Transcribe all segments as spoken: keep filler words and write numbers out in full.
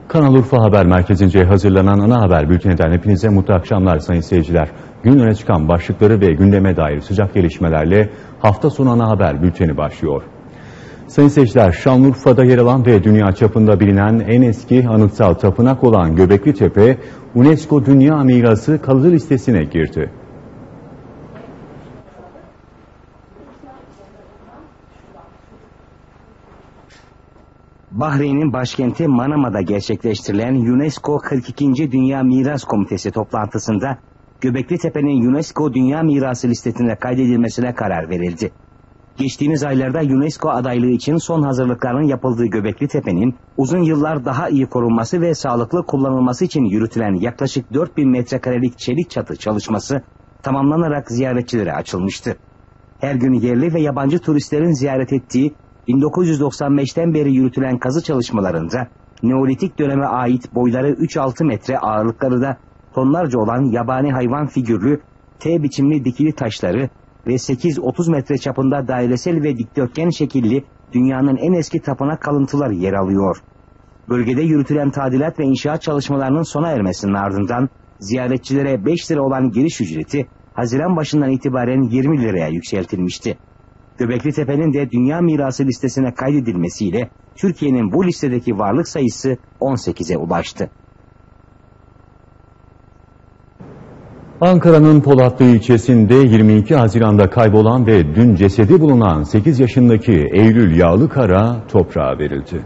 Kanal Urfa Haber Merkezi'nce hazırlanan ana haber bülteninden hepinize mutlu akşamlar sayın seyirciler. Gün öne çıkan başlıkları ve gündeme dair sıcak gelişmelerle hafta sonu ana haber bülteni başlıyor. Sayın seyirciler, Şanlıurfa'da yer alan ve dünya çapında bilinen en eski anıtsal tapınak olan Göbekli Tepe, UNESCO Dünya Mirası kalıcı listesine girdi. Bahreyn'in başkenti Manama'da gerçekleştirilen UNESCO kırk ikinci Dünya Miras Komitesi toplantısında Göbekli Tepe'nin UNESCO Dünya Mirası listesine kaydedilmesine karar verildi. Geçtiğimiz aylarda UNESCO adaylığı için son hazırlıkların yapıldığı Göbekli Tepe'nin uzun yıllar daha iyi korunması ve sağlıklı kullanılması için yürütülen yaklaşık dört bin metrekarelik çelik çatı çalışması tamamlanarak ziyaretçilere açılmıştı. Her gün yerli ve yabancı turistlerin ziyaret ettiği bin dokuz yüz doksan beşten beri yürütülen kazı çalışmalarında Neolitik döneme ait boyları üç altı metre, ağırlıkları da tonlarca olan yabani hayvan figürlü T biçimli dikili taşları ve sekiz otuz metre çapında dairesel ve dikdörtgen şekilli dünyanın en eski tapınak kalıntıları yer alıyor. Bölgede yürütülen tadilat ve inşaat çalışmalarının sona ermesinin ardından ziyaretçilere beş lira olan giriş ücreti Haziran başından itibaren yirmi liraya yükseltilmişti. Göbekli Tepe'nin de Dünya Mirası listesine kaydedilmesiyle Türkiye'nin bu listedeki varlık sayısı on sekize ulaştı. Ankara'nın Polatlı ilçesinde yirmi iki Haziran'da kaybolan ve dün cesedi bulunan sekiz yaşındaki Eylül Yağlıkara toprağa verildi.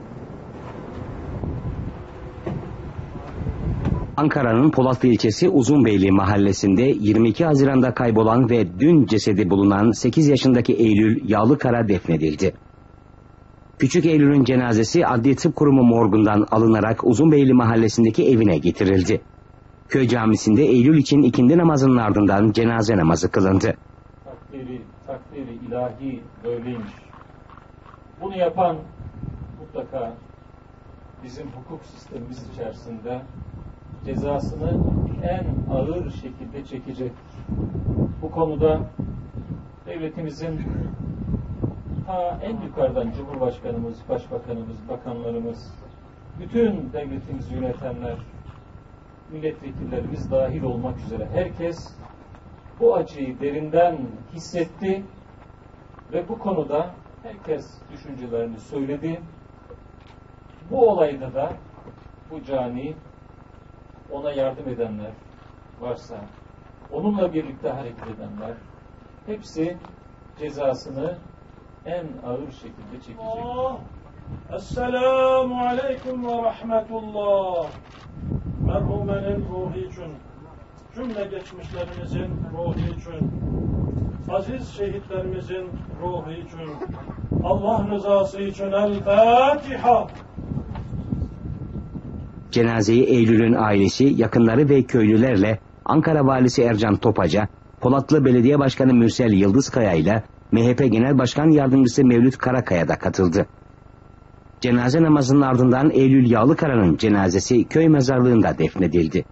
Ankara'nın Polatlı ilçesi Uzunbeyli mahallesinde yirmi iki Haziran'da kaybolan ve dün cesedi bulunan sekiz yaşındaki Eylül Yağlıkara defnedildi. Küçük Eylül'ün cenazesi Adli Tıp Kurumu morgundan alınarak Uzunbeyli mahallesindeki evine getirildi. Köy camisinde Eylül için ikindi namazının ardından cenaze namazı kılındı. Takdiri, takdiri ilahi böyleymiş. Bunu yapan mutlaka bizim hukuk sistemimiz içerisinde cezasını en ağır şekilde çekecektir. Bu konuda devletimizin ta en yukarıdan Cumhurbaşkanımız, Başbakanımız, bakanlarımız, bütün devletimizi yönetenler, milletvekillerimiz dahil olmak üzere herkes bu acıyı derinden hissetti ve bu konuda herkes düşüncelerini söyledi. Bu olayda da bu cani, ona yardım edenler varsa, onunla birlikte hareket edenler, hepsi cezasını en ağır şekilde çekecek. Esselamu aleyküm ve rahmetullah. Merhumenin ruhu için, cümle geçmişlerimizin ruhu için, aziz şehitlerimizin ruhu için, Allah rızası için El-Fatiha. Cenazeyi Eylül'ün ailesi, yakınları ve köylülerle Ankara Valisi Ercan Topaca, Polatlı Belediye Başkanı Mürsel Yıldızkaya ile M H P Genel Başkan Yardımcısı Mevlüt Karakaya da katıldı. Cenaze namazının ardından Eylül Yağlıkara'nın cenazesi köy mezarlığında defnedildi.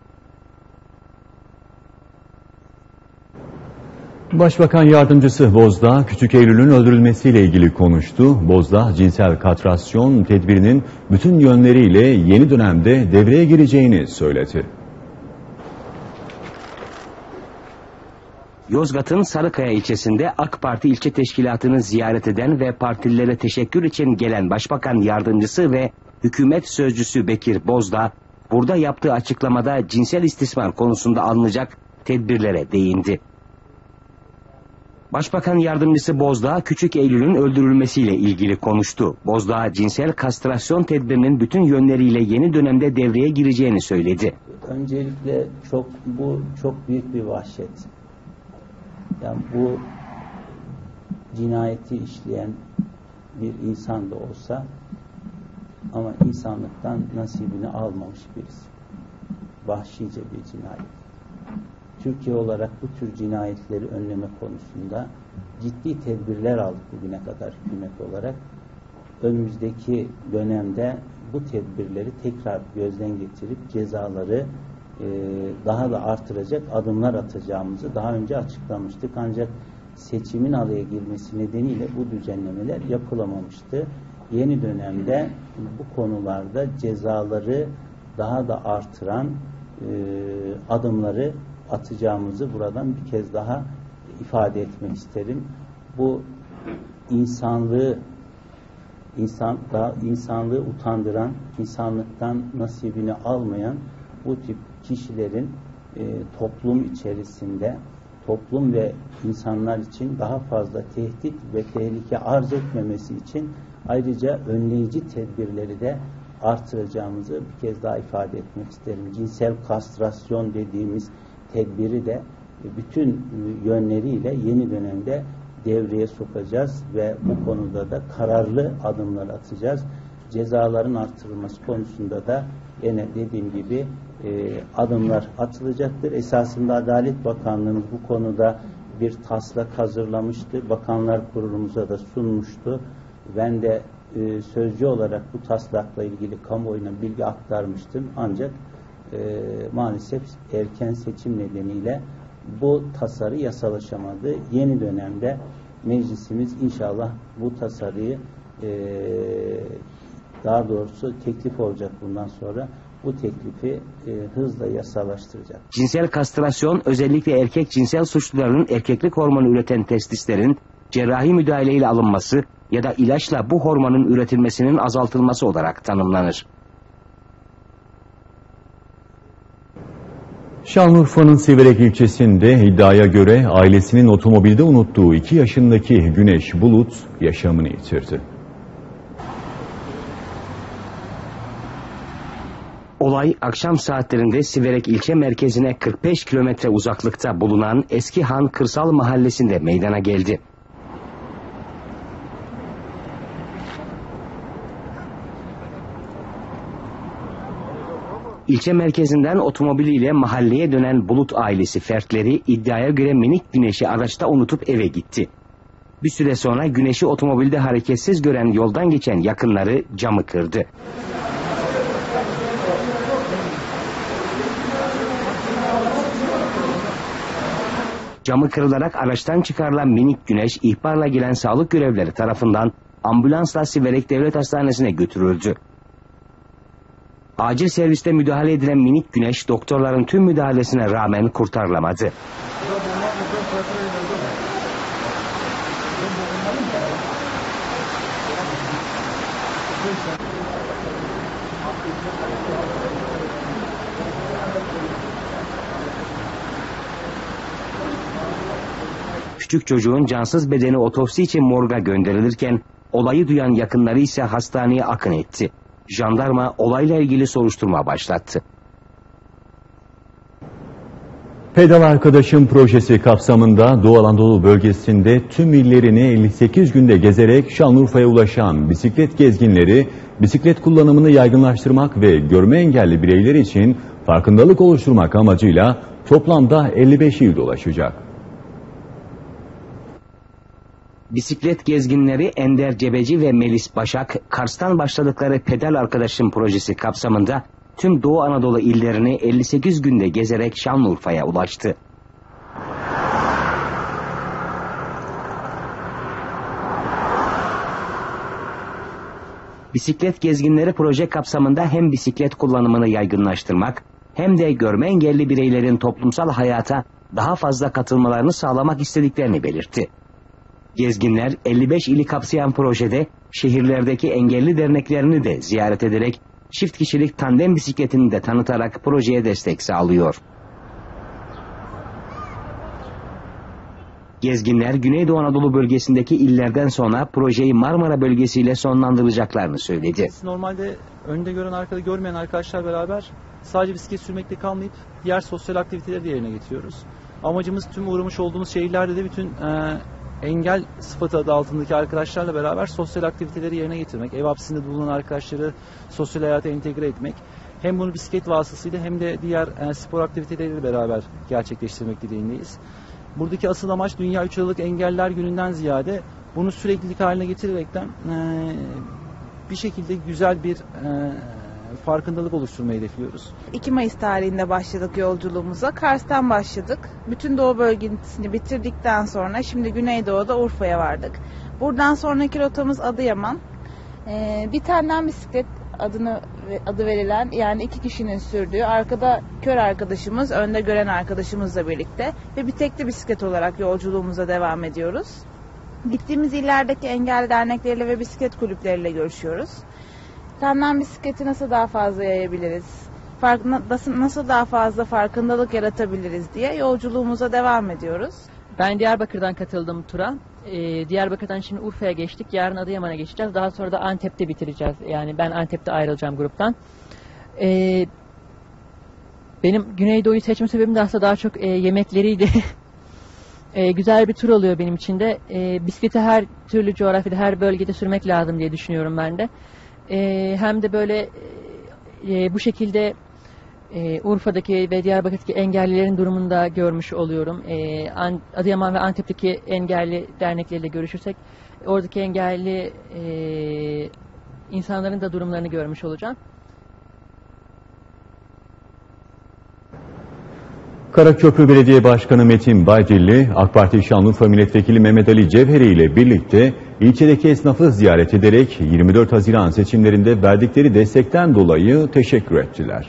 Başbakan Yardımcısı Bozdağ, Küçük Eylül'ün öldürülmesiyle ilgili konuştu. Bozdağ, cinsel kastrasyon tedbirinin bütün yönleriyle yeni dönemde devreye gireceğini söyledi. Yozgat'ın Sarıkaya ilçesinde AK Parti ilçe teşkilatını ziyaret eden ve partililere teşekkür için gelen Başbakan Yardımcısı ve hükümet sözcüsü Bekir Bozdağ, burada yaptığı açıklamada cinsel istismar konusunda alınacak tedbirlere değindi. Başbakan Yardımcısı Bozdağ, Küçük Eylül'ün öldürülmesiyle ilgili konuştu. Bozdağ, cinsel kastrasyon tedbirinin bütün yönleriyle yeni dönemde devreye gireceğini söyledi. Öncelikle çok bu çok büyük bir vahşet. Yani bu cinayeti işleyen bir insan da olsa ama insanlıktan nasibini almamış birisi. Vahşice bir cinayet. Türkiye olarak bu tür cinayetleri önleme konusunda ciddi tedbirler aldık bugüne kadar hükümet olarak. Önümüzdeki dönemde bu tedbirleri tekrar gözden geçirip cezaları e, daha da artıracak adımlar atacağımızı daha önce açıklamıştık. Ancak seçimin araya girmesi nedeniyle bu düzenlemeler yapılamamıştı. yeni dönemde bu konularda cezaları daha da artıran e, adımları atacağımızı buradan bir kez daha ifade etmek isterim. Bu insanlığı insan da insanlığı utandıran, insanlıktan nasibini almayan bu tip kişilerin e, toplum içerisinde toplum ve insanlar için daha fazla tehdit ve tehlike arz etmemesi için ayrıca önleyici tedbirleri de artıracağımızı bir kez daha ifade etmek isterim. Cinsel kastrasyon dediğimiz tedbiri de bütün yönleriyle yeni dönemde devreye sokacağız ve bu konuda da kararlı adımlar atacağız. Cezaların artırılması konusunda da yine dediğim gibi e, adımlar atılacaktır. Esasında Adalet Bakanlığımız bu konuda bir taslak hazırlamıştı. Bakanlar Kurulumuza da sunmuştu. Ben de e, sözcü olarak bu taslakla ilgili kamuoyuna bilgi aktarmıştım. Ancak e, maalesef erken seçim nedeniyle bu tasarı yasalaşamadı. Yeni dönemde meclisimiz inşallah bu tasarıyı e, daha doğrusu teklif olacak bundan sonra. Bu teklifi e, hızla yasalaştıracak. Cinsel kastrasyon özellikle erkek cinsel suçluların erkeklik hormonu üreten testislerin cerrahi müdahaleyle alınması ya da ilaçla bu hormonun üretilmesinin azaltılması olarak tanımlanır. Şanlıurfa'nın Siverek ilçesinde iddiaya göre ailesinin otomobilde unuttuğu iki yaşındaki Güneş Bulut yaşamını yitirdi. Olay akşam saatlerinde Siverek ilçe merkezine kırk beş kilometre uzaklıkta bulunan Eski Han Kırsal Mahallesi'nde meydana geldi. İlçe merkezinden otomobiliyle mahalleye dönen Bulut ailesi fertleri iddiaya göre minik Güneş'i araçta unutup eve gitti. Bir süre sonra Güneş'i otomobilde hareketsiz gören yoldan geçen yakınları camı kırdı. Camı kırılarak araçtan çıkarılan minik Güneş ihbarla gelen sağlık görevlileri tarafından ambulansla Siverek Devlet Hastanesi'ne götürüldü. Acil serviste müdahale edilen minik Güneş doktorların tüm müdahalesine rağmen kurtarılamadı. Küçük çocuğun cansız bedeni otopsi için morga gönderilirken olayı duyan yakınları ise hastaneye akın etti. Jandarma olayla ilgili soruşturma başlattı. Pedal Arkadaşım projesi kapsamında Doğu Anadolu bölgesinde tüm illerini elli sekiz günde gezerek Şanlıurfa'ya ulaşan bisiklet gezginleri, bisiklet kullanımını yaygınlaştırmak ve görme engelli bireyler için farkındalık oluşturmak amacıyla toplamda elli beş il dolaşacak. Bisiklet gezginleri Ender Cebeci ve Melis Başak, Kars'tan başladıkları Pedal Arkadaşım projesi kapsamında tüm Doğu Anadolu illerini elli sekiz günde gezerek Şanlıurfa'ya ulaştı. Bisiklet gezginleri proje kapsamında hem bisiklet kullanımını yaygınlaştırmak hem de görme engelli bireylerin toplumsal hayata daha fazla katılmalarını sağlamak istediklerini belirtti. Gezginler elli beş ili kapsayan projede şehirlerdeki engelli derneklerini de ziyaret ederek çift kişilik tandem bisikletini de tanıtarak projeye destek sağlıyor. Gezginler Güneydoğu Anadolu bölgesindeki illerden sonra projeyi Marmara bölgesiyle sonlandıracaklarını söyledi. Normalde önde gören arkada görmeyen arkadaşlar beraber sadece bisiklet sürmekle kalmayıp diğer sosyal aktiviteleri de yerine getiriyoruz. Amacımız tüm uğramış olduğumuz şehirlerde de bütün e, engel sıfatı adı altındaki arkadaşlarla beraber sosyal aktiviteleri yerine getirmek, ev hapsinde bulunan arkadaşları sosyal hayata entegre etmek, hem bunu bisiklet vasıtasıyla hem de diğer e, spor aktiviteleriyle beraber gerçekleştirmek dileğindeyiz. Buradaki asıl amaç Dünya üç Aralık Engeller Günü'nden ziyade bunu süreklilik haline getirerekten e, bir şekilde güzel bir e, farkındalık oluşturmayı hedefliyoruz. iki Mayıs tarihinde başladık yolculuğumuza. Kars'tan başladık. Bütün Doğu bölgesini bitirdikten sonra şimdi Güneydoğu'da Urfa'ya vardık. Buradan sonraki rotamız Adıyaman. Ee, bir tandem bisiklet adını adı verilen, yani iki kişinin sürdüğü, arkada kör arkadaşımız, önde gören arkadaşımızla birlikte ve bir tekli bisiklet olarak yolculuğumuza devam ediyoruz. Gittiğimiz illerdeki engelli dernekleriyle ve bisiklet kulüpleriyle görüşüyoruz. Tandem bisikleti nasıl daha fazla yayabiliriz, fark, nasıl daha fazla farkındalık yaratabiliriz diye yolculuğumuza devam ediyoruz. Ben Diyarbakır'dan katıldım tura. Ee, Diyarbakır'dan şimdi Urfa'ya geçtik. Yarın Adıyaman'a geçeceğiz. Daha sonra da Antep'te bitireceğiz. Yani ben Antep'te ayrılacağım gruptan. Ee, benim Güneydoğu'yu seçme sebebim de aslında daha çok e, yemekleriydi. e, güzel bir tur oluyor benim için de. E, bisikleti her türlü coğrafyada, her bölgede sürmek lazım diye düşünüyorum ben de. E, hem de böyle e, bu şekilde e, Urfa'daki ve Diyarbakır'daki engellilerin durumunu da görmüş oluyorum. E, Adıyaman ve Antep'teki engelli dernekleriyle görüşürsek oradaki engelli e, insanların da durumlarını görmüş olacağım. Karaköprü Belediye Başkanı Metin Baydilli, AK Parti Şanlıurfa Milletvekili Mehmet Ali Cevheri ile birlikte ilçedeki esnafı ziyaret ederek yirmi dört Haziran seçimlerinde verdikleri destekten dolayı teşekkür ettiler.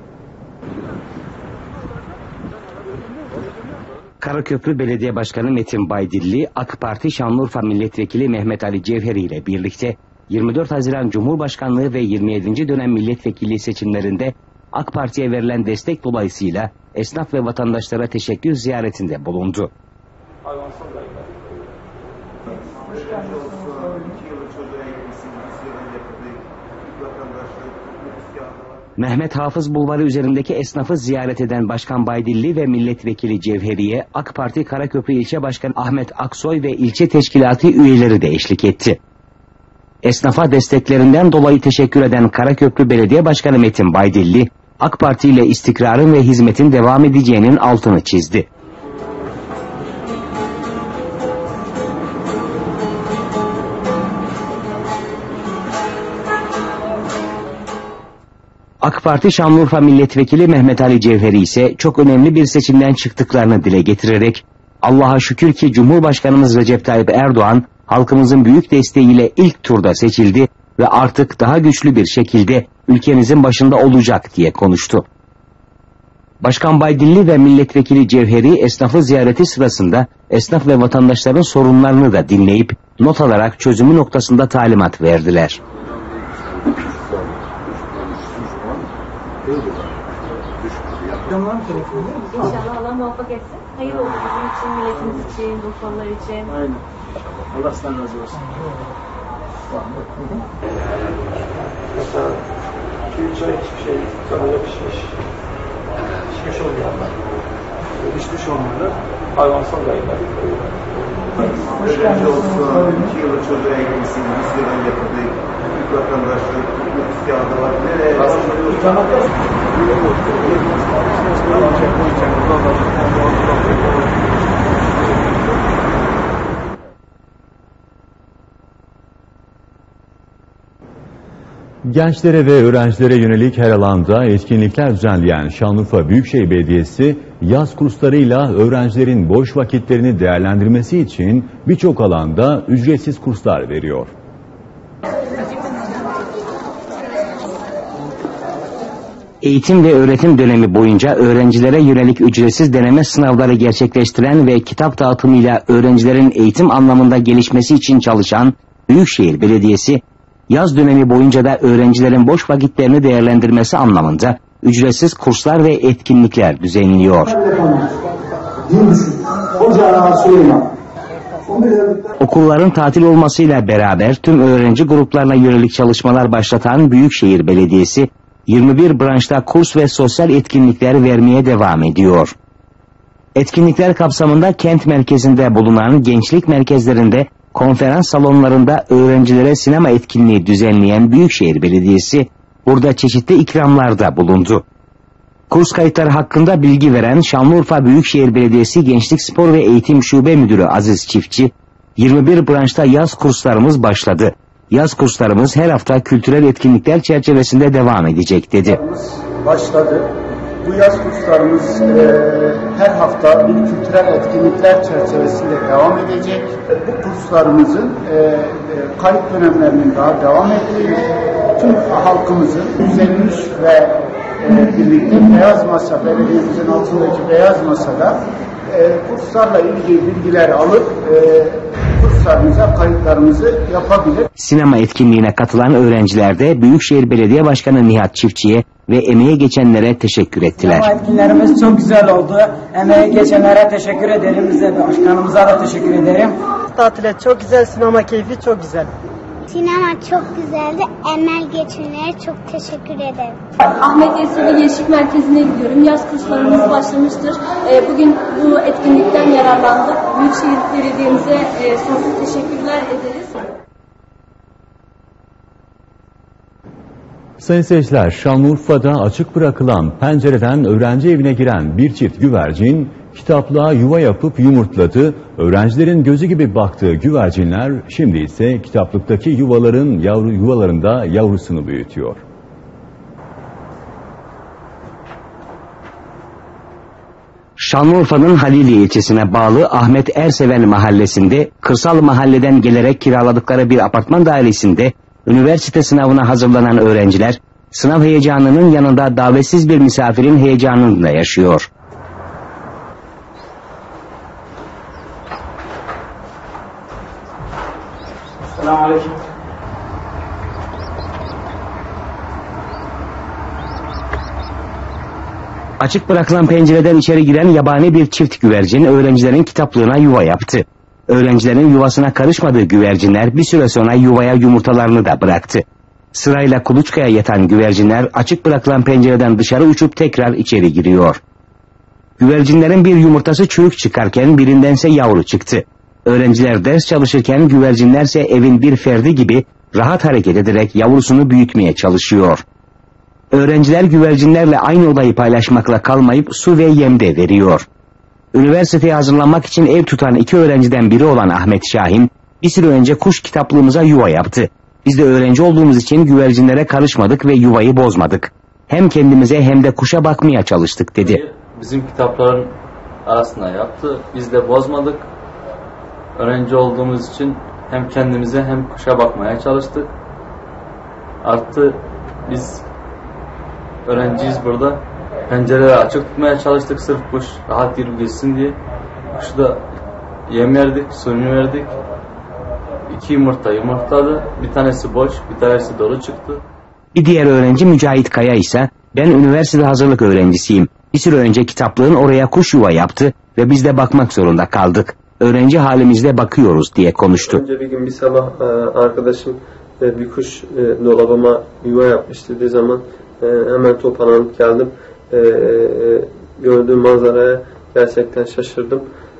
Karaköprü Belediye Başkanı Metin Baydilli, AK Parti Şanlıurfa Milletvekili Mehmet Ali Cevheri ile birlikte yirmi dört Haziran Cumhurbaşkanlığı ve yirmi yedinci dönem milletvekilliği seçimlerinde AK Parti'ye verilen destek dolayısıyla esnaf ve vatandaşlara teşekkür ziyaretinde bulundu. Mehmet Hafız Bulvarı üzerindeki esnafı ziyaret eden Başkan Baydilli ve Milletvekili Cevheri'ye AK Parti Karaköprü İlçe Başkanı Ahmet Aksoy ve ilçe teşkilatı üyeleri de eşlik etti. Esnafa desteklerinden dolayı teşekkür eden Karaköprü Belediye Başkanı Metin Baydilli, AK Parti ile istikrarın ve hizmetin devam edeceğinin altını çizdi. AK Parti Şanlıurfa Milletvekili Mehmet Ali Cevheri ise çok önemli bir seçimden çıktıklarını dile getirerek Allah'a şükür ki Cumhurbaşkanımız Recep Tayyip Erdoğan halkımızın büyük desteğiyle ilk turda seçildi ve artık daha güçlü bir şekilde ülkemizin başında olacak diye konuştu. Başkan Baydilli ve Milletvekili Cevheri esnafı ziyareti sırasında esnaf ve vatandaşların sorunlarını da dinleyip not alarak çözümü noktasında talimat verdiler. İnşallah Allah muvaffak etsin. Hayır olsun bizim için, milletimiz için, Urfalılar için. Aynen. Allah sizden razı olsun. Mesela iki üç ay hiçbir şey kanala pişmiş. Pişmiş olmayanlar. Pişmiş olmayanlar hayvansal gayriler. Öğrenci olsun, iki yıllık çocuğa eğitimsin, yüz yıl önce yapıldığı ilk vatandaşlık, nüfus kağıdı var. Nereye başlıyoruz? Gençlere ve öğrencilere yönelik her alanda etkinlikler düzenleyen Şanlıurfa Büyükşehir Belediyesi yaz kurslarıyla öğrencilerin boş vakitlerini değerlendirmesi için birçok alanda ücretsiz kurslar veriyor. Eğitim ve öğretim dönemi boyunca öğrencilere yönelik ücretsiz deneme sınavları gerçekleştiren ve kitap dağıtımıyla öğrencilerin eğitim anlamında gelişmesi için çalışan Büyükşehir Belediyesi, yaz dönemi boyunca da öğrencilerin boş vakitlerini değerlendirmesi anlamında ücretsiz kurslar ve etkinlikler düzenliyor. Okulların tatil olmasıyla beraber tüm öğrenci gruplarına yönelik çalışmalar başlatan Büyükşehir Belediyesi, yirmi bir branşta kurs ve sosyal etkinlikler vermeye devam ediyor. Etkinlikler kapsamında kent merkezinde bulunan gençlik merkezlerinde, konferans salonlarında öğrencilere sinema etkinliği düzenleyen Büyükşehir Belediyesi, burada çeşitli ikramlarda bulundu. Kurs kayıtları hakkında bilgi veren Şanlıurfa Büyükşehir Belediyesi Gençlik Spor ve Eğitim Şube Müdürü Aziz Çiftçi, yirmi bir branşta yaz kurslarımız başladı. Yaz kurslarımız her hafta kültürel etkinlikler çerçevesinde devam edecek dedi. Başladı. bu yaz kurslarımız e, her hafta bir kültürel etkinlikler çerçevesinde devam edecek. Bu kurslarımızın e, e, kayıt dönemlerinin daha devam ettiği, tüm halkımızın yüz elli üç ve e, birlikte Beyaz Masa, belediyemizin altındaki Beyaz Masa'da e, kurslarla ilgili bilgiler alıp e, kurslarımıza kayıtlarımızı yapabilir. Sinema etkinliğine katılan öğrenciler de Büyükşehir Belediye Başkanı Nihat Çiftçi'ye ve emeğe geçenlere teşekkür ettiler. Sinema etkinlerimiz çok güzel oldu. Emeğe geçenlere teşekkür ederim. Bize de, başkanımıza da teşekkür ederim. Tatile çok güzel, sinema keyfi çok güzel. Sinema çok güzeldi. Emel geçenlere çok teşekkür ederim. Ahmet Yesevi Gençlik Merkezi'ne gidiyorum. Yaz kurslarımız başlamıştır. Bugün bu etkinlikten yararlandık. Büyükşehir Belediye'mize sonsuz teşekkürler ederiz. Sayın seyirciler, Şanlıurfa'da açık bırakılan pencereden öğrenci evine giren bir çift güvercin kitaplığa yuva yapıp yumurtladı. Öğrencilerin gözü gibi baktığı güvercinler şimdi ise kitaplıktaki yuvaların yavru yuvalarında yavrusunu büyütüyor. Şanlıurfa'nın Haliliye ilçesine bağlı Ahmet Erseven mahallesinde kırsal mahalleden gelerek kiraladıkları bir apartman dairesinde üniversite sınavına hazırlanan öğrenciler sınav heyecanının yanında davetsiz bir misafirin heyecanını da yaşıyor. Selamünaleyküm. Açık bırakılan pencereden içeri giren yabani bir çift güvercin öğrencilerin kitaplığına yuva yaptı. Öğrencilerin yuvasına karışmadığı güvercinler bir süre sonra yuvaya yumurtalarını da bıraktı. Sırayla kuluçkaya yatan güvercinler açık bırakılan pencereden dışarı uçup tekrar içeri giriyor. Güvercinlerin bir yumurtası çürük çıkarken birindense yavru çıktı. Öğrenciler ders çalışırken güvercinlerse evin bir ferdi gibi rahat hareket ederek yavrusunu büyütmeye çalışıyor. Öğrenciler güvercinlerle aynı odayı paylaşmakla kalmayıp su ve yem de veriyor. Üniversiteye hazırlanmak için ev tutan iki öğrenciden biri olan Ahmet Şahin, bir süre önce kuş kitaplığımıza yuva yaptı. Biz de öğrenci olduğumuz için güvercinlere karışmadık ve yuvayı bozmadık. Hem kendimize hem de kuşa bakmaya çalıştık dedi. Bizim kitapların arasına yaptı. Biz de bozmadık. Öğrenci olduğumuz için hem kendimize hem kuşa bakmaya çalıştık. Artı biz öğrenciyiz burada. Pencereleri açık tutmaya çalıştık sırf kuş rahat girip geçsin diye. Kuşu da yem verdik, suyunu verdik. İki yumurta yumurtladı. Bir tanesi boş, bir tanesi dolu çıktı. Bir diğer öğrenci Mücahit Kaya ise ben üniversite hazırlık öğrencisiyim. Bir süre önce kitaplığın oraya kuş yuva yaptı ve biz de bakmak zorunda kaldık. Öğrenci halimizde bakıyoruz diye konuştu. Önce bir gün bir sabah arkadaşım bir kuş dolabıma yuva yapmış dediği zaman hemen toparlanıp geldim. Gördüğüm manzaraya gerçekten şaşırdım.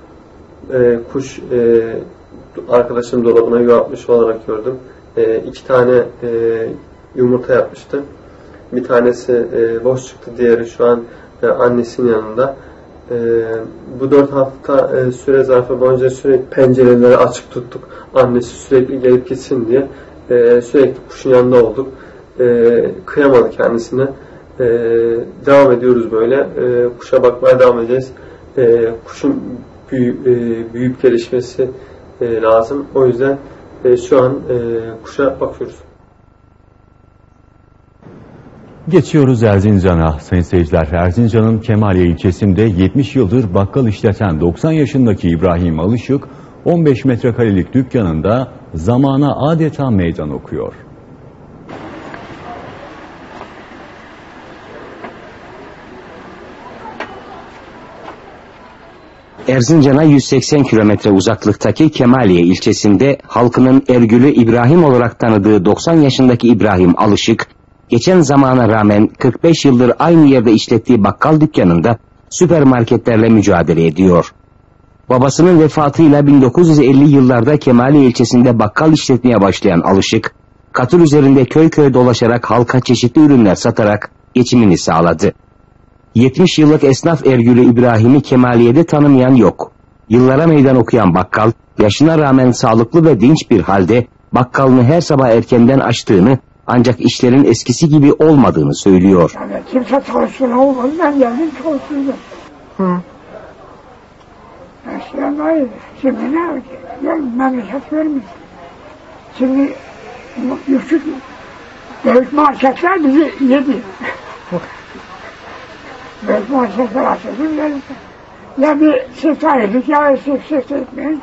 Kuş arkadaşım dolabına yuva yapmış olarak gördüm. İki tane yumurta yapmıştı. Bir tanesi boş çıktı, diğeri şu an annesinin yanında. Ee, bu dört hafta e, süre zarfı boyunca sürekli pencereleri açık tuttuk. Annesi sürekli gelip gitsin diye e, sürekli kuşun yanında olduk. E, kıyamadı kendisine. E, devam ediyoruz böyle. E, kuşa bakmaya devam edeceğiz. E, kuşun büyü, e, büyüyüp gelişmesi e, lazım. O yüzden e, şu an e, kuşa bakıyoruz. Geçiyoruz Erzincan'a sayın seyirciler. Erzincan'ın Kemaliye ilçesinde yetmiş yıldır bakkal işleten doksan yaşındaki İbrahim Alışık on beş metrekarelik dükkanında zamana adeta meydan okuyor. Erzincan'a yüz seksen kilometre uzaklıktaki Kemaliye ilçesinde halkının Ergül'ü İbrahim olarak tanıdığı doksan yaşındaki İbrahim Alışık, geçen zamana rağmen kırk beş yıldır aynı yerde işlettiği bakkal dükkanında süpermarketlerle mücadele ediyor. Babasının vefatıyla bin dokuz yüz elli yıllarda Kemaliye ilçesinde bakkal işletmeye başlayan Alışık, katır üzerinde köy köy dolaşarak halka çeşitli ürünler satarak geçimini sağladı. yetmiş yıllık esnaf Ergül'ü İbrahim'i Kemaliye'de tanımayan yok. Yıllara meydan okuyan bakkal, yaşına rağmen sağlıklı ve dinç bir halde bakkalını her sabah erkenden açtığını Ancak işlerin eskisi gibi olmadığını söylüyor. Yani kimse çalıştırma olmadı, ben geldim çalıştırdım. Hı. Eskiden daha iyiydi. Şimdi ne yapacak? Yok, memleket vermiyor. Şimdi yüksek büyük marketler bizi yedi. Büyük marketler açıldı geldi. Ya bir sifta yedik ya sifta etmeyin.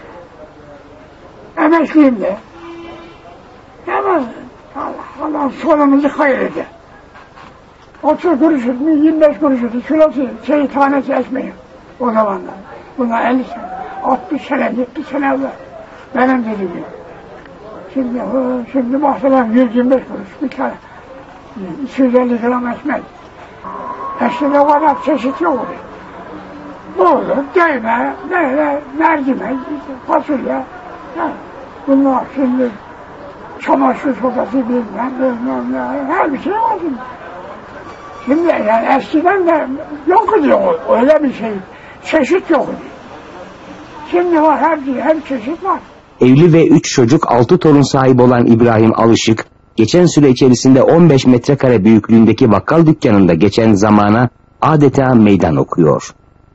Emekliyim de. Ama Allah Allah sonumuzu hayırdı. otuz kuruş mü yirmi beş kuruş kilosu şey tanesi ekmeği o zamanlar. Bunlar elli sene, altmış sene, yetmiş sene evvel. Benim dediğim. Şimdi, şimdi mahsulem yüz yirmi beş kuruş bir tane. iki yüz elli gram ekmek. Eskiden o kadar çeşit yok oluyor. Buğulu, değme, neyle, mercimek, fasulye. Yani bunlar şimdi çamaşır sodası bilmem, bilmem ne, her bir şey var şimdi. Şimdi yani eskiden de yok ediyor öyle bir şey. Çeşit yok ediyor. Şimdi var her, her çeşit var. Evli ve üç çocuk altı torun sahibi olan İbrahim Alışık, geçen süre içerisinde on beş metrekare büyüklüğündeki bakkal dükkanında geçen zamana adeta meydan okuyor.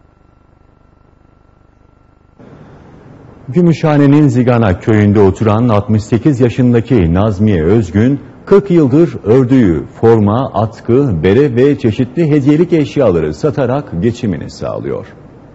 Gümüşhane'nin Zigana köyünde oturan altmış sekiz yaşındaki Nazmiye Özgün, kırk yıldır ördüğü forma, atkı, bere ve çeşitli hediyelik eşyaları satarak geçimini sağlıyor.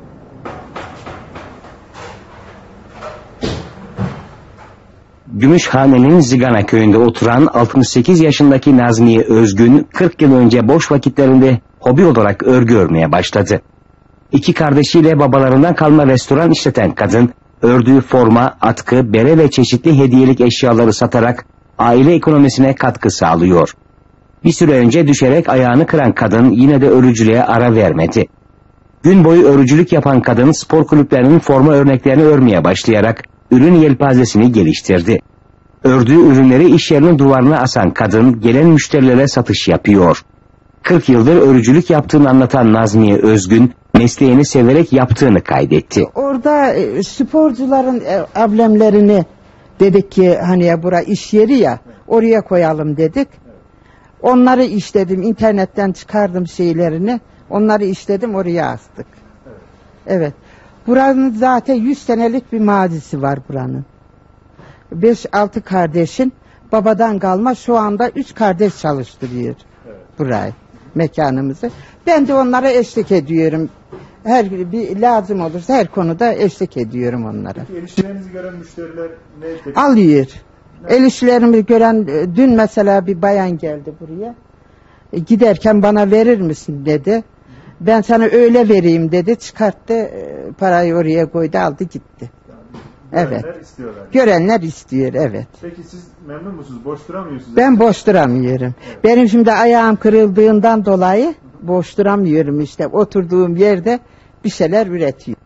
Gümüşhane'nin Zigana köyünde oturan altmış sekiz yaşındaki Nazmiye Özgün, kırk yıl önce boş vakitlerinde hobi olarak örgü örmeye başladı. İki kardeşiyle babalarından kalma restoran işleten kadın, ördüğü forma, atkı, bere ve çeşitli hediyelik eşyaları satarak aile ekonomisine katkı sağlıyor. Bir süre önce düşerek ayağını kıran kadın yine de örücülüğe ara vermedi. Gün boyu örücülük yapan kadın spor kulüplerinin forma örneklerini örmeye başlayarak ürün yelpazesini geliştirdi. Ördüğü ürünleri iş yerinin duvarına asan kadın gelen müşterilere satış yapıyor. kırk yıldır örücülük yaptığını anlatan Nazmiye Özgün, mesleğini severek yaptığını kaydetti. Orada e, sporcuların e, amblemlerini dedik ki hani ya bura iş yeri ya oraya koyalım dedik. Onları işledim, internetten çıkardım şeylerini. Onları işledim, oraya astık. Evet. Buranın zaten yüz senelik bir mazisi var buranın. beş altı kardeşin babadan kalma şu anda üç kardeş çalıştırıyor burayı, mekanımızı. Ben de onlara eşlik ediyorum. Her bir lazım olursa her konuda eşlik ediyorum onlara. Peki el işlerinizi gören müşteriler ne tepki? Alıyor. El işlerimi gören, dün mesela bir bayan geldi buraya. E, giderken bana verir misin dedi. Ben sana öyle vereyim dedi. Çıkarttı, e, parayı oraya koydu, aldı gitti. Görenler Evet. istiyorlar. Görenler istiyor, evet. Peki siz memnun musunuz? Boş duramıyorsunuz. Ben boş duramıyorum. Evet. Benim şimdi ayağım kırıldığından dolayı boş duramıyorum işte. Oturduğum yerde bir şeyler üretiyorum.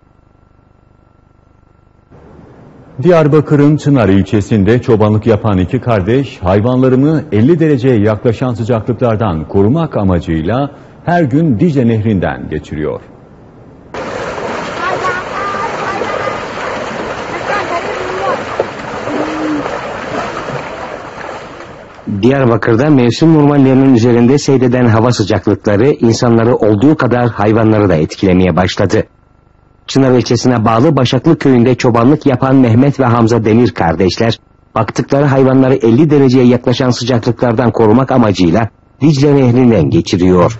Diyarbakır'ın Çınar ilçesinde çobanlık yapan iki kardeş hayvanlarını elli dereceye yaklaşan sıcaklıklardan korumak amacıyla her gün Dicle Nehri'nden geçiriyor. Diyarbakır'da mevsim normallerinin üzerinde seyreden hava sıcaklıkları insanları olduğu kadar hayvanları da etkilemeye başladı. Çınar ilçesine bağlı Başaklı köyünde çobanlık yapan Mehmet ve Hamza Demir kardeşler, baktıkları hayvanları elli dereceye yaklaşan sıcaklıklardan korumak amacıyla Dicle Nehri'nden geçiriyor.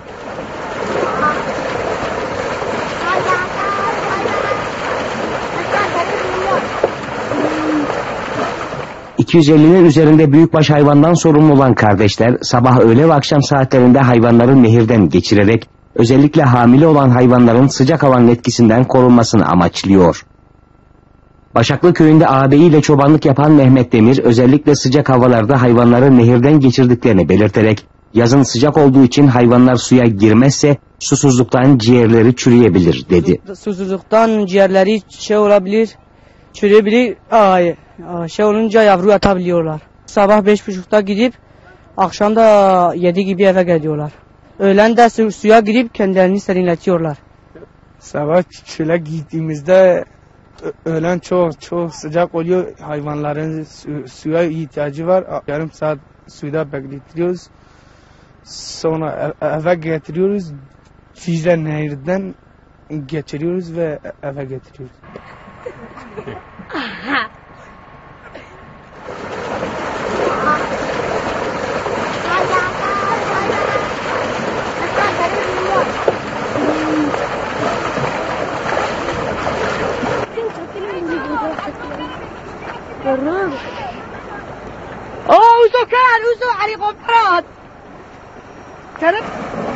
iki yüz ellinin üzerinde büyükbaş hayvandan sorumlu olan kardeşler sabah öğle ve akşam saatlerinde hayvanları nehirden geçirerek özellikle hamile olan hayvanların sıcak havanın etkisinden korunmasını amaçlıyor. Başaklı köyünde ağabeyiyle çobanlık yapan Mehmet Demir özellikle sıcak havalarda hayvanları nehirden geçirdiklerini belirterek yazın sıcak olduğu için hayvanlar suya girmezse susuzluktan ciğerleri çürüyebilir dedi. Susuzluktan ciğerleri şey olabilir, çürüyebilir. Ay, şey olunca yavru atabiliyorlar. Sabah beş buçukta gidip akşam da yedi gibi eve geliyorlar. Öğlen de su, suya girip kendilerini serinletiyorlar. Sabah çöle gittiğimizde öğlen çok çok sıcak oluyor. Hayvanların su, suya ihtiyacı var. Yarım saat suda bekletiyoruz. Sonra eve getiriyoruz. Fize nehirden geçiriyoruz ve eve getiriyoruz. Oh, uso kan, uso ari komprat. Karıp.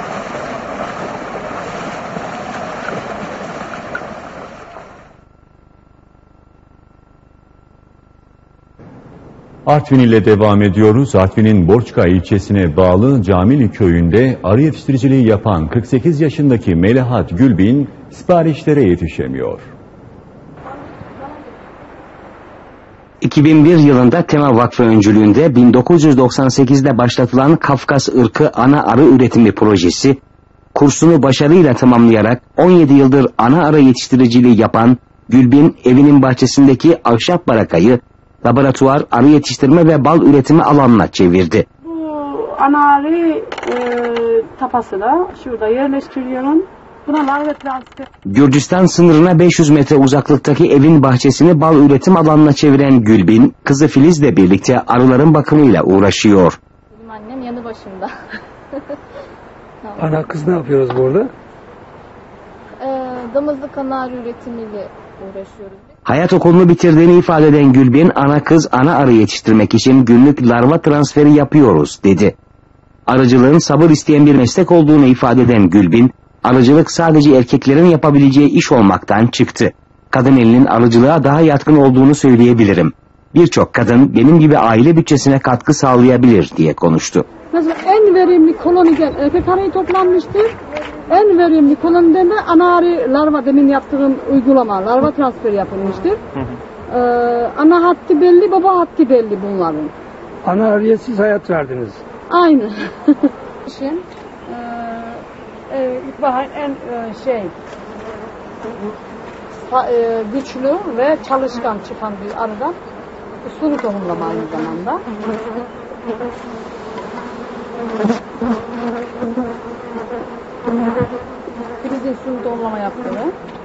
Artvin ile devam ediyoruz. Artvin'in Borçka ilçesine bağlı Camili köyünde arı yetiştiriciliği yapan kırk sekiz yaşındaki Melahat Gülbin siparişlere yetişemiyor. iki bin bir yılında Tema Vakfı öncülüğünde bin dokuz yüz doksan sekizde başlatılan Kafkas ırkı ana arı üretimi projesi, kursunu başarıyla tamamlayarak on yedi yıldır ana arı yetiştiriciliği yapan Gülbin, evinin bahçesindeki ahşap barakayı laboratuvar, arı yetiştirme ve bal üretimi alanına çevirdi. Bu ana arı e, tapası da şurada yerleştiriyorum. Buna larva transfer. Gürcistan sınırına beş yüz metre uzaklıktaki evin bahçesini bal üretim alanına çeviren Gülbin, kızı Filiz'le birlikte arıların bakımıyla uğraşıyor. Benim annem yanı başımda. Tamam. Ana kız ne yapıyoruz burada? Ee, damızlık ana arı üretimiyle uğraşıyoruz. Hayat okulunu bitirdiğini ifade eden Gülbin, ana kız ana arı yetiştirmek için günlük larva transferi yapıyoruz dedi. Arıcılığın sabır isteyen bir meslek olduğunu ifade eden Gülbin, arıcılık sadece erkeklerin yapabileceği iş olmaktan çıktı. Kadın elinin arıcılığa daha yatkın olduğunu söyleyebilirim. Birçok kadın benim gibi aile bütçesine katkı sağlayabilir diye konuştu. Mesela en verimli koloniden erkek arıyı toplanmıştır. En verimli koloniden de ana arı larva demin yaptığım uygulama, larva transferi yapılmıştır. Hı hı. Ee, ana hattı belli, baba hattı belli bunların. Ana arıya siz hayat verdiniz. Aynı. Şimdi, e, ilkbahar en e, şey e, güçlü ve çalışkan çıkan bir arıdan suni tohumlama aynı zamanda. Filiz'in suni tohumlama yaptığı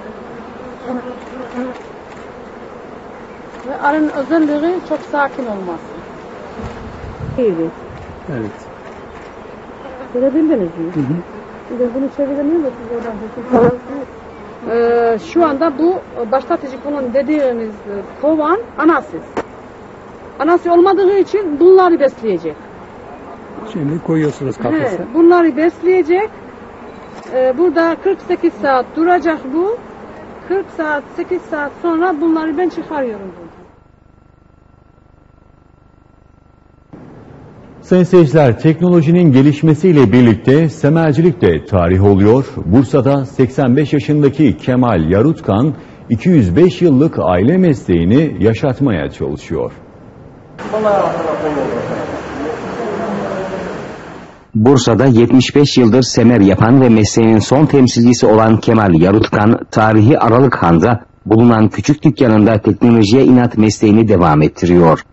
ve arının özelliği çok sakin olması. Evet. Evet. Görebildiniz mi? Hı hı. Şimdi bunu çeviremiyor da siz oradan ee, şu anda bu başlatıcı kolon dediğimiz kovan anasız. Anası olmadığı için bunları besleyecek. Şimdi koyuyorsunuz kafese. He, bunları besleyecek. Ee, burada kırk sekiz saat duracak bu. kırk saat, sekiz saat sonra bunları ben çıkarıyorum buradan. Sayın seyirciler, teknolojinin gelişmesiyle birlikte semercilik de tarih oluyor. Bursa'da seksen beş yaşındaki Kemal Yarutkan iki yüz beş yıllık aile mesleğini yaşatmaya çalışıyor. Bursa'da yetmiş beş yıldır semer yapan ve mesleğinin son temsilcisi olan Kemal Yarutkan, tarihi Aralıkhan'da bulunan küçük dükkanında teknolojiye inat mesleğini devam ettiriyor.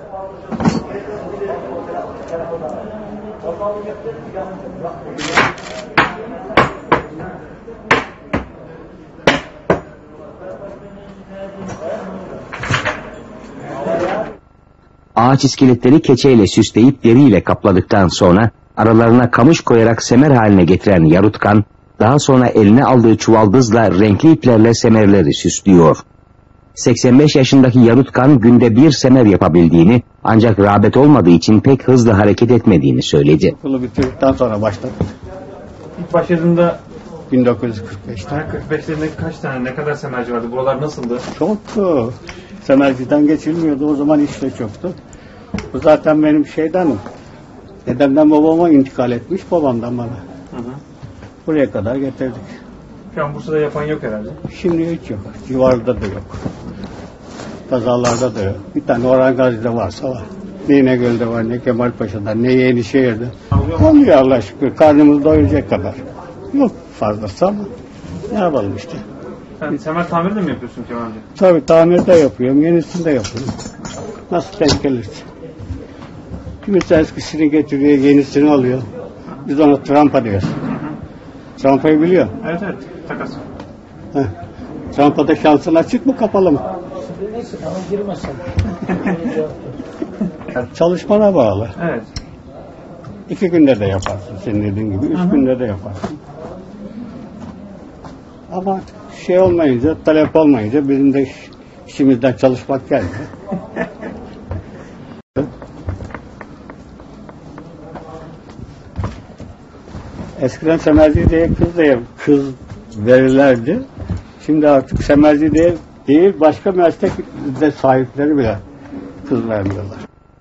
Ağaç iskeletleri keçeyle süsleyip deriyle kapladıktan sonra aralarına kamış koyarak semer haline getiren Yarutkan, daha sonra eline aldığı çuvaldızla renkli iplerle semerleri süslüyor. seksen beş yaşındaki Yarutkan günde bir semer yapabildiğini, ancak rağbet olmadığı için pek hızlı hareket etmediğini söyledi. Okulu bitirdikten sonra başladım. İlk başladığında bin dokuz yüz kırk beşte. kırk beşlerinde kaç tane, ne kadar semerci vardı? Buralar nasıldı? Çoktu. Semerciden geçilmiyordu. O zaman iş de çoktu. Bu zaten benim şeydenim. Dedemden babama intikal etmiş, babamdan bana. Hı hı. Buraya kadar getirdik. Şu an Bursa'da yapan yok herhalde. Şimdi hiç yok. Civarda da yok. Kazalarda da yok. Bir tane Orhan Gazi'de varsa var. Ne İnegöl'de var, ne Kemalpaşa'da, ne Yenişehir'de. Oluyor Allah şükür. Karnımızı doyuracak kadar. Yok fazlası ama ne yapalım işte. Sen semer tamiri de mi yapıyorsun Kemal amca? Tabii tamir de yapıyorum, yenisini de yapıyorum. Nasıl denk gelirse. Kimisi eskisini getiriyor, yenisini alıyor. Biz ona trampa diyoruz. Trampayı biliyor. Evet evet, takas. Heh. Trampada şansın açık mı, kapalı mı? Neyse ama girmesin. Çalışmana bağlı. Evet. İki günde de yaparsın senin dediğin gibi. Üç Hı-hı. günde de yaparsın. Ama şey olmayınca, talep olmayınca bizim de iş, işimizden çalışmak geldi. Eskiden semerci diye kız diye kız verirlerdi. Şimdi artık semerci diye değil, başka meslek de sahipleri bile kız vermiyorlar.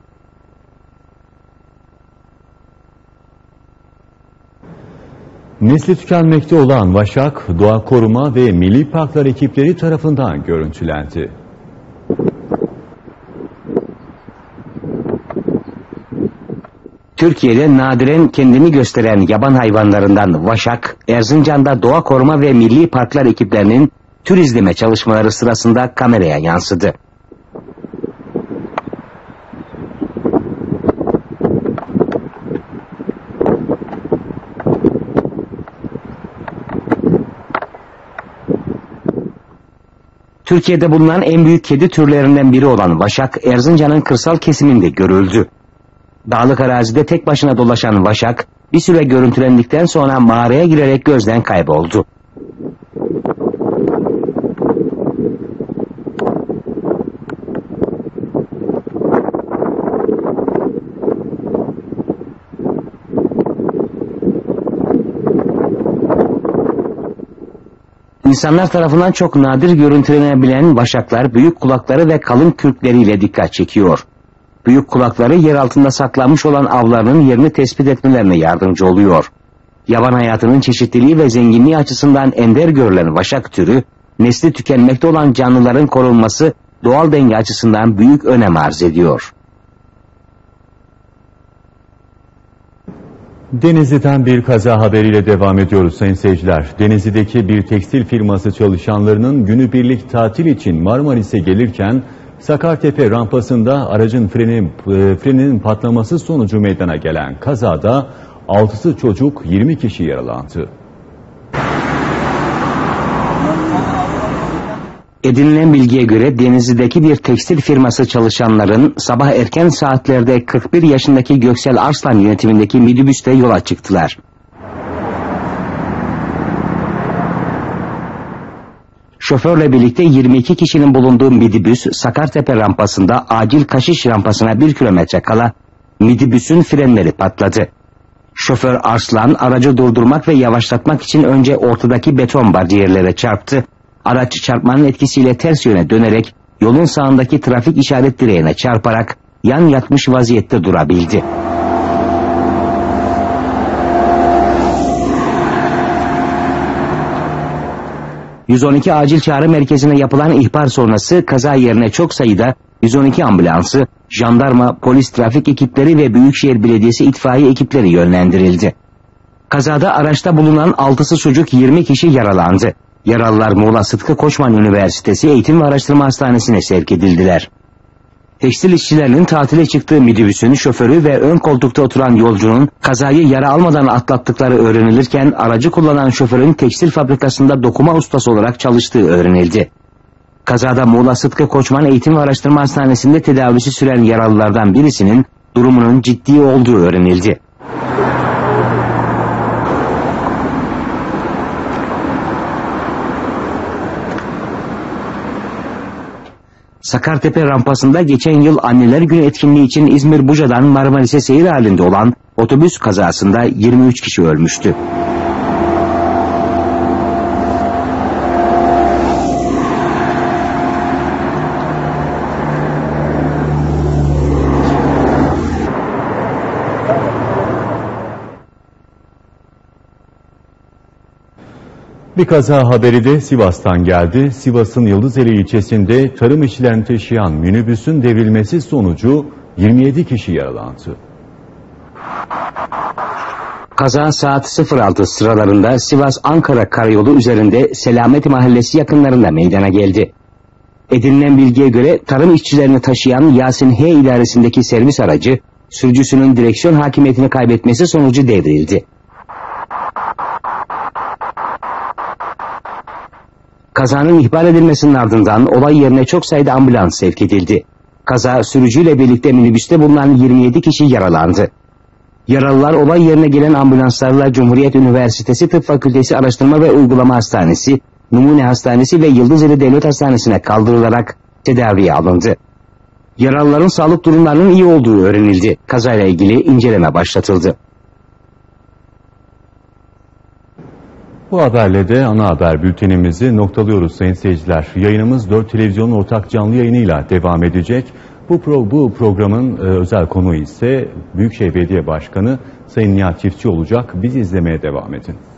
Nesli tükenmekte olan vaşak, doğa koruma ve milli parklar ekipleri tarafından görüntülendi. Türkiye'de nadiren kendini gösteren yaban hayvanlarından vaşak, Erzincan'da doğa koruma ve milli parklar ekiplerinin tür izleme çalışmaları sırasında kameraya yansıdı. Türkiye'de bulunan en büyük kedi türlerinden biri olan vaşak, Erzincan'ın kırsal kesiminde görüldü. Dağlık arazide tek başına dolaşan vaşak, bir süre görüntülendikten sonra mağaraya girerek gözden kayboldu. İnsanlar tarafından çok nadir görüntülenebilen vaşaklar büyük kulakları ve kalın kürkleriyle dikkat çekiyor. Büyük kulakları yer altında saklanmış olan avlarının yerini tespit etmelerine yardımcı oluyor. Yaban hayatının çeşitliliği ve zenginliği açısından ender görülen vaşak türü, nesli tükenmekte olan canlıların korunması doğal denge açısından büyük önem arz ediyor. Denizli'den bir kaza haberiyle devam ediyoruz sayın seyirciler. Denizli'deki bir tekstil firması çalışanlarının günübirlik tatil için Marmaris'e gelirken Sakartepe rampasında aracın freni, freninin patlaması sonucu meydana gelen kazada altısı çocuk, yirmi kişi yaralandı. Edinilen bilgiye göre Denizli'deki bir tekstil firması çalışanların sabah erken saatlerde kırk bir yaşındaki Göksel Arslan yönetimindeki minibüste yola çıktılar. Şoförle birlikte yirmi iki kişinin bulunduğu minibüs Sakartepe rampasında acil kaçış rampasına bir kilometre kala minibüsün frenleri patladı. Şoför Arslan aracı durdurmak ve yavaşlatmak için önce ortadaki beton bariyerlere çarptı. Araç çarpmanın etkisiyle ters yöne dönerek yolun sağındaki trafik işaret direğine çarparak yan yatmış vaziyette durabildi. yüz on iki acil çağrı merkezine yapılan ihbar sonrası kaza yerine çok sayıda yüz on iki ambulansı, jandarma, polis, trafik ekipleri ve Büyükşehir Belediyesi itfaiye ekipleri yönlendirildi. Kazada araçta bulunan altısı çocuk, yirmi kişi yaralandı. Yaralılar Muğla Sıtkı Koçman Üniversitesi Eğitim ve Araştırma Hastanesi'ne sevk edildiler. Tekstil işçilerinin tatile çıktığı minibüsün şoförü ve ön koltukta oturan yolcunun kazayı yara almadan atlattıkları öğrenilirken aracı kullanan şoförün tekstil fabrikasında dokuma ustası olarak çalıştığı öğrenildi. Kazada Muğla Sıtkı Koçman Eğitim ve Araştırma Hastanesi'nde tedavisi süren yaralılardan birisinin durumunun ciddi olduğu öğrenildi. Sakartepe rampasında geçen yıl Anneler Günü etkinliği için İzmir Buca'dan Marmaris'e seyir halinde olan otobüs kazasında yirmi üç kişi ölmüştü. Bir kaza haberi de Sivas'tan geldi. Sivas'ın Yıldızeli ilçesinde tarım işçilerini taşıyan minibüsün devrilmesi sonucu yirmi yedi kişi yaralandı. Kaza saat sıfır altı sıralarında Sivas-Ankara karayolu üzerinde Selamet Mahallesi yakınlarında meydana geldi. Edinilen bilgiye göre tarım işçilerini taşıyan Yasin H idaresindeki servis aracı sürücüsünün direksiyon hakimiyetini kaybetmesi sonucu devrildi. Kazanın ihbar edilmesinin ardından olay yerine çok sayıda ambulans sevk edildi. Kaza sürücüyle birlikte minibüste bulunan yirmi yedi kişi yaralandı. Yaralılar olay yerine gelen ambulanslarla Cumhuriyet Üniversitesi Tıp Fakültesi Araştırma ve Uygulama Hastanesi, Numune Hastanesi ve Yıldızeli Devlet Hastanesi'ne kaldırılarak tedaviye alındı. Yaralıların sağlık durumlarının iyi olduğu öğrenildi. Kazayla ilgili inceleme başlatıldı. Bu haberle de ana haber bültenimizi noktalıyoruz sayın seyirciler. Yayınımız dört Televizyon'un ortak canlı yayınıyla devam edecek. Bu, pro, bu programın e, özel konuğu ise Büyükşehir Belediye Başkanı Sayın Nihat Çiftçi olacak. Bizi izlemeye devam edin.